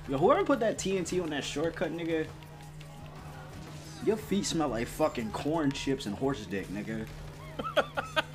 Yo, whoever put that TNT on that shortcut, nigga, your feet smell like fucking corn chips and horse dick, nigga.